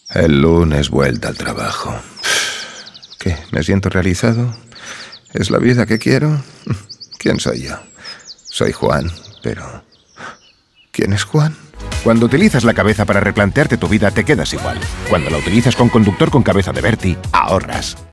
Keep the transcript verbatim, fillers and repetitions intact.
El lunes vuelta al trabajo. ¿Qué? ¿Me siento realizado? ¿Es la vida que quiero? ¿Quién soy yo? Soy Juan, pero... ¿quién es Juan? Cuando utilizas la cabeza para replantearte tu vida, te quedas igual. Cuando la utilizas con Conductor con cabeza de Berti, ahorras.